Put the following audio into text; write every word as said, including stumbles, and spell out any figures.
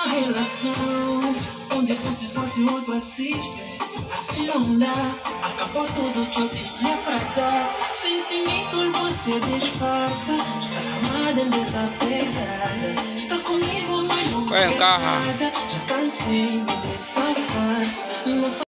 uma relação onde você fosse outro assiste. Assim não dá, acabou tudo que eu tinha pra dar. Sentimentos você disfarça, está amada desapegada. Está comigo, mas não quer nada. Já cansei de me safar.